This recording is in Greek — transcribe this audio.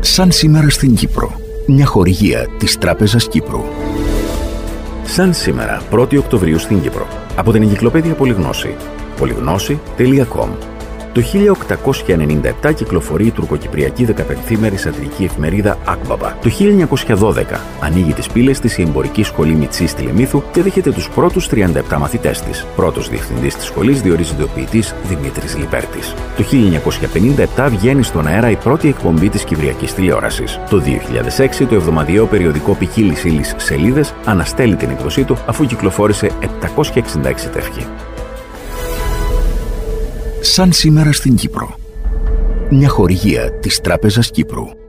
Σαν σήμερα στην Κύπρο. Μια χορηγία της Τράπεζας Κύπρου. Σαν σήμερα, 1η Οκτωβρίου στην Κύπρο. Από την Εγκυκλοπαίδεια Πολυγνώση. Πολυγνώση.com. Το 1897 κυκλοφορεί η τουρκοκυπριακή 15ημερη σατυρική εφημερίδα Ακμπαμπα. Το 1912 ανοίγει τις πύλες της η εμπορική σχολή Μιτσής στη Λεμίθου και δέχεται τους πρώτους 37 μαθητές της. Πρώτος διευθυντής της σχολής διορίζεται ο ποιητής Δημήτρης Λιπέρτης. Το 1957 βγαίνει στον αέρα η πρώτη εκπομπή της κυπριακής τηλεόρασης. Το 2006 το εβδομαδιαίο περιοδικό ποικίλης ύλης Σελίδες αναστέλει την εκδοσή του αφού κυκλοφόρησε 766 τεύχη. Σαν σήμερα στην Κύπρο. Μια χορηγία της Τράπεζας Κύπρου.